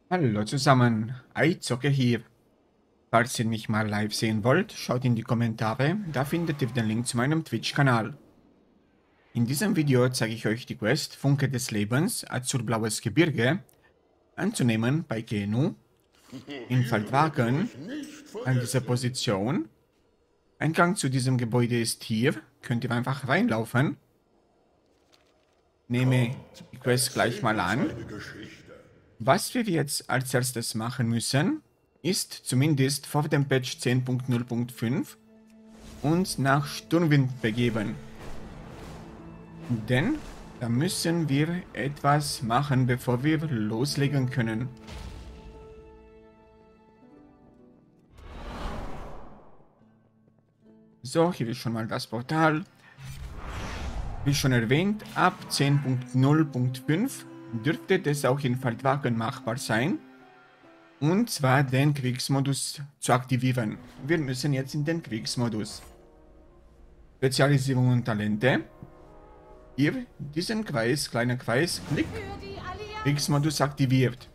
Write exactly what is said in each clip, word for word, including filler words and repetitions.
Hallo zusammen, iZocke hier. Falls ihr mich mal live sehen wollt, schaut in die Kommentare, da findet ihr den Link zu meinem Twitch-Kanal. In diesem Video zeige ich euch die Quest Funke des Lebens, Azurblaues Gebirge, anzunehmen bei Genu, in Feldwagen, an dieser Position. Eingang zu diesem Gebäude ist hier, könnt ihr einfach reinlaufen. Nehme die Quest gleich mal an. Was wir jetzt als erstes machen müssen, ist zumindest vor dem Patch zehn Punkt null Punkt fünf uns nach Sturmwind begeben. Denn da müssen wir etwas machen, bevor wir loslegen können. So, hier ist schon mal das Portal. Wie schon erwähnt, ab zehn Punkt null Punkt fünf dürfte das auch in Feldwagen machbar sein. Und zwar den Kriegsmodus zu aktivieren. Wir müssen jetzt in den Kriegsmodus. Spezialisierung und Talente. Hier, diesen Kreis, kleiner Kreis, Klick. Kriegsmodus aktiviert.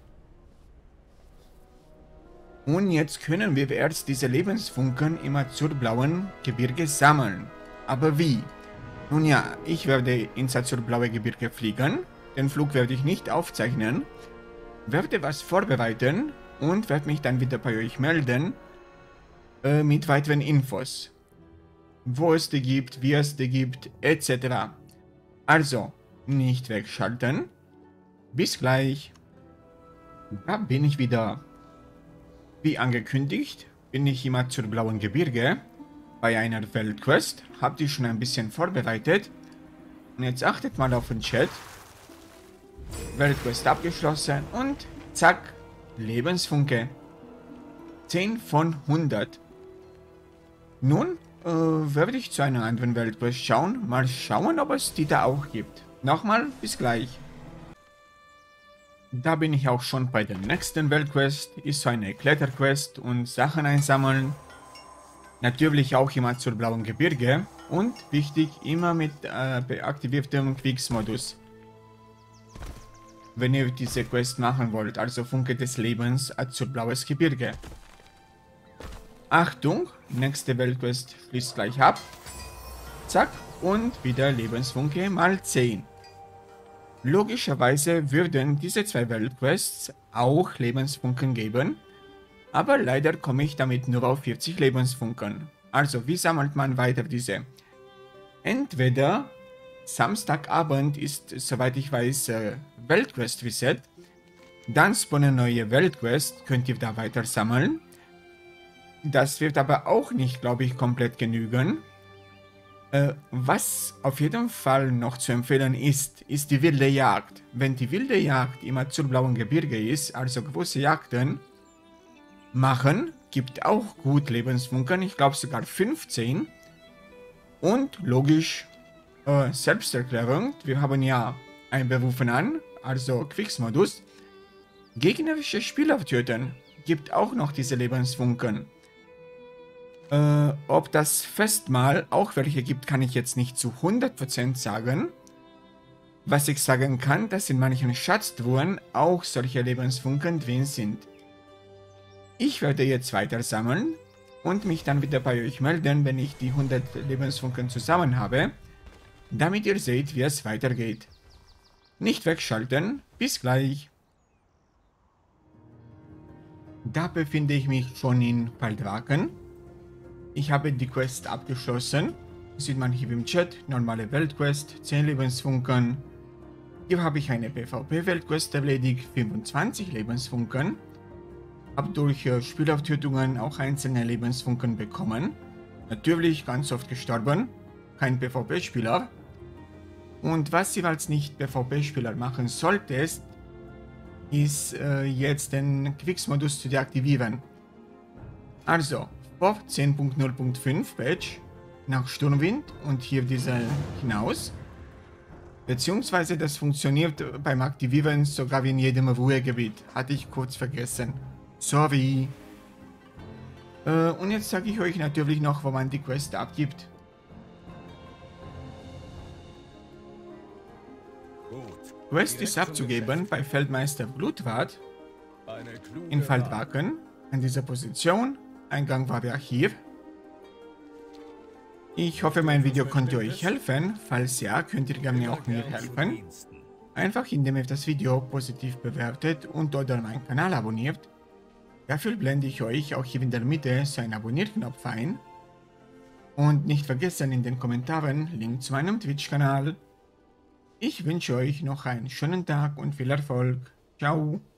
Und jetzt können wir erst diese Lebensfunken im azurblauen Gebirge sammeln. Aber wie? Nun ja, ich werde ins azurblaue Gebirge fliegen. Den Flug werde ich nicht aufzeichnen. Werde was vorbereiten und werde mich dann wieder bei euch melden äh, mit weiteren Infos. Wo es die gibt, wie es die gibt, et cetera. Also, nicht wegschalten. Bis gleich. Da bin ich wieder. Wie angekündigt, bin ich im azurblauen Gebirge bei einer Weltquest. Habt ihr schon ein bisschen vorbereitet. Und jetzt achtet mal auf den Chat. Weltquest abgeschlossen und zack, Lebensfunke. zehn von hundert. Nun äh, werde ich zu einer anderen Weltquest schauen. Mal schauen, ob es die da auch gibt. Nochmal, bis gleich. Da bin ich auch schon bei der nächsten Weltquest. Ist so eine Kletterquest und Sachen einsammeln. Natürlich auch im azurblauen Gebirge. Und wichtig, immer mit äh, beaktiviertem Kriegsmodus. Wenn ihr diese Quest machen wollt, also Funke des Lebens, azurblaues Gebirge. Achtung, nächste Weltquest schließt gleich ab. Zack, und wieder Lebensfunke mal zehn. Logischerweise würden diese zwei Weltquests auch Lebensfunken geben, aber leider komme ich damit nur auf vierzig Lebensfunken. Also, wie sammelt man weiter diese? Entweder Samstagabend ist, soweit ich weiß, äh, Weltquest Reset. Dann spawnen neue Weltquest, könnt ihr da weiter sammeln. Das wird aber auch nicht, glaube ich, komplett genügen. Äh, was auf jeden Fall noch zu empfehlen ist, ist die wilde Jagd. Wenn die wilde Jagd im azurblauen Gebirge ist, also große Jagden machen, gibt auch gut Lebensfunken, ich glaube sogar fünfzehn. Und logisch, äh, Selbsterklärung, wir haben ja einberufen an, also Kriegsmodus. Gegnerische Spieler töten, gibt auch noch diese Lebensfunken. Äh, ob das Festmahl auch welche gibt, kann ich jetzt nicht zu hundert Prozent sagen. Was ich sagen kann, dass in manchen Schatztruhen auch solche Lebensfunken drin sind. Ich werde jetzt weiter sammeln und mich dann wieder bei euch melden, wenn ich die hundert Lebensfunken zusammen habe, damit ihr seht, wie es weitergeht. Nicht wegschalten, bis gleich. Da befinde ich mich schon in Feldwagen. Ich habe die Quest abgeschlossen. Sieht man hier im Chat, normale Weltquest, zehn Lebensfunken. Hier habe ich eine PvP-Weltquest erledigt, fünfundzwanzig Lebensfunken. Habe durch äh, Spielauftötungen auch einzelne Lebensfunken bekommen. Natürlich ganz oft gestorben, kein PvP-Spieler. Und was ihr als Nicht-PvP-Spieler machen solltest, ist äh, jetzt den Kriegsmodus zu deaktivieren. Also, vor zehn Punkt null Punkt fünf Patch nach Sturmwind und hier diese hinaus. Beziehungsweise das funktioniert beim Aktivieren sogar wie in jedem Ruhegebiet. Hatte ich kurz vergessen. Sorry. Äh, und jetzt sage ich euch natürlich noch, wo man die Quest abgibt. Quest ist abzugeben bei Feldmeister Blutwart in Faldraken, an dieser Position. Eingang war ja hier. Ich hoffe, mein Video konnte euch helfen. Falls ja, könnt ihr gerne auch mir helfen. Einfach indem ihr das Video positiv bewertet und oder meinen Kanal abonniert. Dafür blende ich euch auch hier in der Mitte so einen Abonnierknopf ein. Und nicht vergessen in den Kommentaren Link zu meinem Twitch-Kanal. Ich wünsche euch noch einen schönen Tag und viel Erfolg. Ciao.